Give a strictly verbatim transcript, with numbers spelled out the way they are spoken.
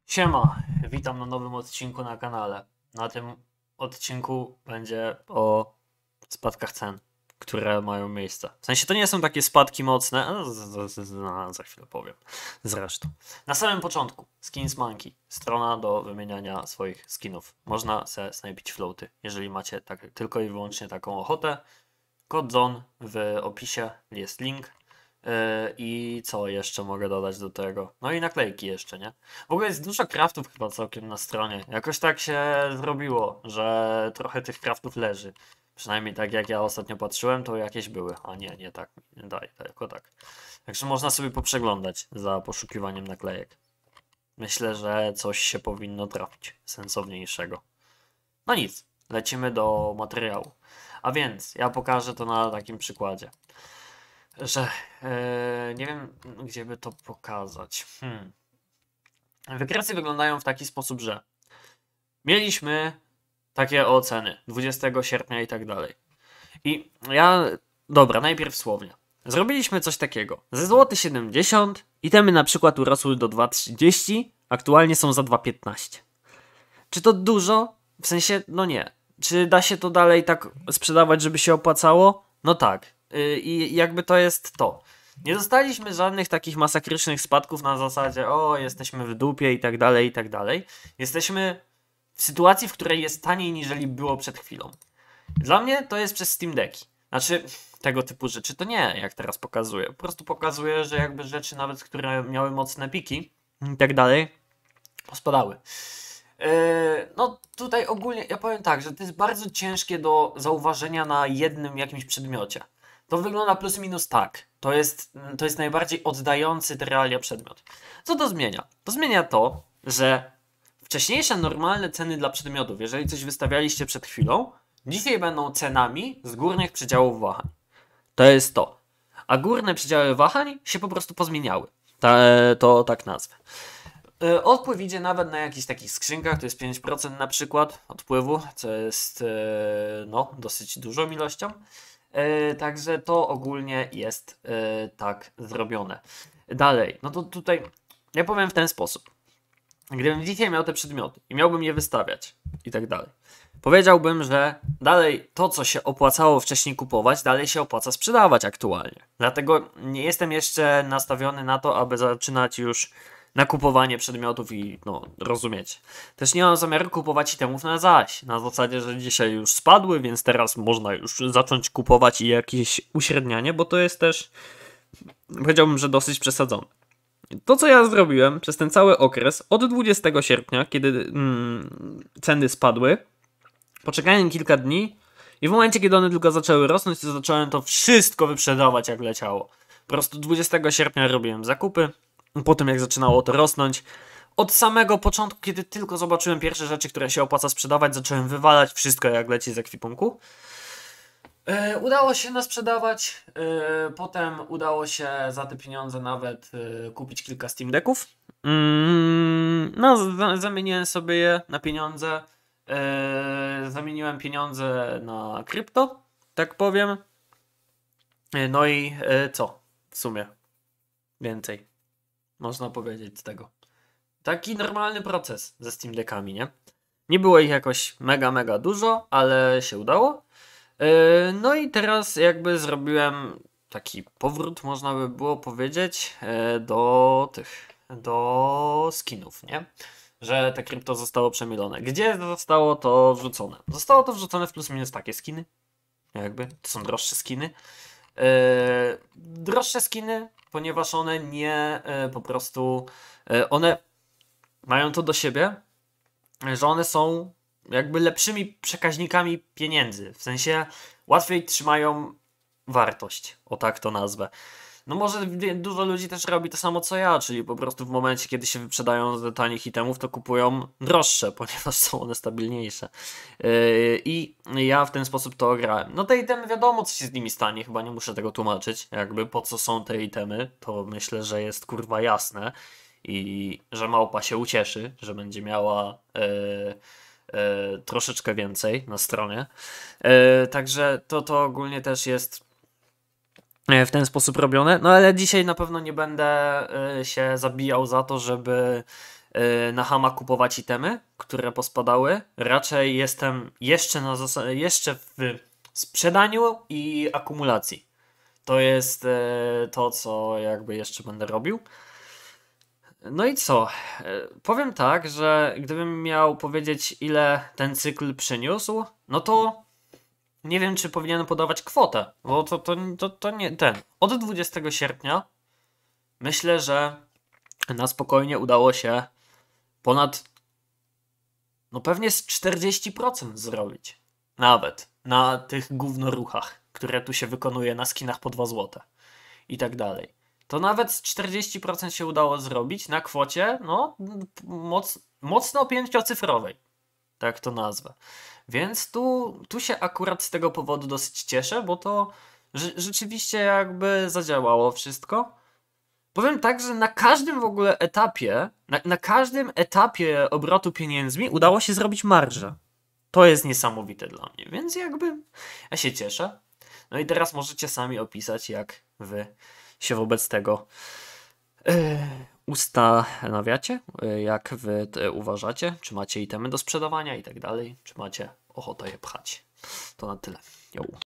Siema, witam na nowym odcinku na kanale. Na tym odcinku będzie o spadkach cen, które mają miejsce. W sensie to nie są takie spadki mocne, ale z, z, z, no, za chwilę powiem. Zresztą. Na samym początku Skins Monkey, strona do wymieniania swoich skinów. Można se snajpić floaty, jeżeli macie tak, tylko i wyłącznie taką ochotę. Kod zon w opisie, jest link. I co jeszcze mogę dodać do tego? No i naklejki jeszcze, nie? W ogóle jest dużo craftów chyba całkiem na stronie. Jakoś tak się zrobiło, że trochę tych craftów leży. Przynajmniej tak jak ja ostatnio patrzyłem, to jakieś były. A nie, nie tak. Nie daj, tylko tak. Także można sobie poprzeglądać za poszukiwaniem naklejek. Myślę, że coś się powinno trafić sensowniejszego. No nic, lecimy do materiału. A więc ja pokażę to na takim przykładzie. Że e, nie wiem, gdzie by to pokazać. Hmm. Wykresy wyglądają w taki sposób, że mieliśmy takie oceny dwudziestego sierpnia i tak dalej. I ja, dobra, najpierw słownie. Zrobiliśmy coś takiego. Ze złoty siedemdziesiąt itemy na przykład urosły do dwa trzydzieści, aktualnie są za dwa piętnaście. Czy to dużo? W sensie, no nie. Czy da się to dalej tak sprzedawać, żeby się opłacało? No tak. I jakby to jest to. Nie dostaliśmy żadnych takich masakrycznych spadków na zasadzie o, jesteśmy w dupie i tak dalej, i tak dalej. Jesteśmy w sytuacji, w której jest taniej niżeli było przed chwilą. Dla mnie to jest przez Steam Decki. Znaczy, tego typu rzeczy to nie, jak teraz pokazuję. Po prostu pokazuję, że jakby rzeczy nawet, które miały mocne piki i tak dalej, pospadały. Yy, no tutaj ogólnie, ja powiem tak, że to jest bardzo ciężkie do zauważenia na jednym jakimś przedmiocie. To wygląda plus minus tak. To jest, to jest najbardziej oddający te realia przedmiot. Co to zmienia? To zmienia to, że wcześniejsze normalne ceny dla przedmiotów, jeżeli coś wystawialiście przed chwilą, dzisiaj będą cenami z górnych przedziałów wahań. To jest to. A górne przedziały wahań się po prostu pozmieniały. Ta, to tak nazwę. Odpływ idzie nawet na jakichś takich skrzynkach, to jest pięć procent na przykład odpływu, co jest no dosyć dużą ilością. Yy, także to ogólnie jest yy, tak zrobione. Dalej, no to tutaj ja powiem w ten sposób. Gdybym dzisiaj miał te przedmioty i miałbym je wystawiać i tak dalej, powiedziałbym, że dalej to, co się opłacało wcześniej kupować, dalej się opłaca sprzedawać aktualnie. Dlatego nie jestem jeszcze nastawiony na to, aby zaczynać już nakupowanie przedmiotów i no, rozumiecie. Też nie mam zamiaru kupować itemów na zaś. Na zasadzie, że dzisiaj już spadły, więc teraz można już zacząć kupować i jakieś uśrednianie, bo to jest też, powiedziałbym, że dosyć przesadzone. To, co ja zrobiłem przez ten cały okres, od dwudziestego sierpnia, kiedy mm, ceny spadły, poczekałem kilka dni i w momencie, kiedy one tylko zaczęły rosnąć, to zacząłem to wszystko wyprzedawać jak leciało. Po prostu dwudziestego sierpnia robiłem zakupy. Po tym jak zaczynało to rosnąć, od samego początku, kiedy tylko zobaczyłem pierwsze rzeczy, które się opłaca sprzedawać, zacząłem wywalać wszystko jak leci z ekwipunku. Yy, udało się nasprzedawać, yy, potem udało się za te pieniądze nawet yy, kupić kilka Steam Decków. Yy, no, z- zamieniłem sobie je na pieniądze. Yy, zamieniłem pieniądze na krypto, tak powiem. Yy, no i yy, co w sumie więcej można powiedzieć z tego. Taki normalny proces ze Steam Deckami, nie? Nie było ich jakoś mega, mega dużo, ale się udało. Yy, no i teraz jakby zrobiłem taki powrót, można by było powiedzieć, yy, do tych, do skinów, nie? Że te krypto zostało przemilone. Gdzie zostało to wrzucone? Zostało to wrzucone w plus minus takie skiny. Jakby, to są droższe skiny. Yy, droższe skiny, ponieważ one nie yy, po prostu yy, one mają to do siebie, że one są jakby lepszymi przekaźnikami pieniędzy. W sensie łatwiej trzymają wartość, o tak to nazwę. No może dużo ludzi też robi to samo co ja, czyli po prostu w momencie, kiedy się wyprzedają z tanich itemów, to kupują droższe, ponieważ są one stabilniejsze. Yy, I ja w ten sposób to grałem. No te itemy wiadomo, co się z nimi stanie, chyba nie muszę tego tłumaczyć. Jakby po co są te itemy, to myślę, że jest kurwa jasne. I że małpa się ucieszy, że będzie miała yy, yy, troszeczkę więcej na stronie. Yy, także to, to ogólnie też jest w ten sposób robione. No ale dzisiaj na pewno nie będę y, się zabijał za to, żeby yy, na Hama kupować itemy, które pospadały. Raczej jestem jeszcze na zas- jeszcze w sprzedaniu i akumulacji. To jest yy, to, co jakby jeszcze będę robił. No i co? Yy, powiem tak, że gdybym miał powiedzieć, ile ten cykl przyniósł, no to nie wiem, czy powinienem podawać kwotę, bo to, to, to, to nie ten. Od dwudziestego sierpnia myślę, że na spokojnie udało się ponad, no pewnie z czterdzieści procent zrobić. Nawet na tych gównoruchach, które tu się wykonuje na skinach po dwa złote i tak dalej. To nawet z czterdzieści procent się udało zrobić na kwocie, no, moc, mocno pięciocyfrowej. Tak to nazwę. Więc tu, tu się akurat z tego powodu dosyć cieszę, bo to rze- rzeczywiście jakby zadziałało wszystko. Powiem tak, że na każdym w ogóle etapie, na, na każdym etapie obrotu pieniędzmi udało się zrobić marżę. To jest niesamowite dla mnie, więc jakby ja się cieszę. No i teraz możecie sami opisać, jak wy się wobec tego yy, ustanawiacie, yy, jak wy yy, uważacie, czy macie itemy do sprzedawania i tak dalej, czy macie ochotę je pchać. To na tyle. Jo.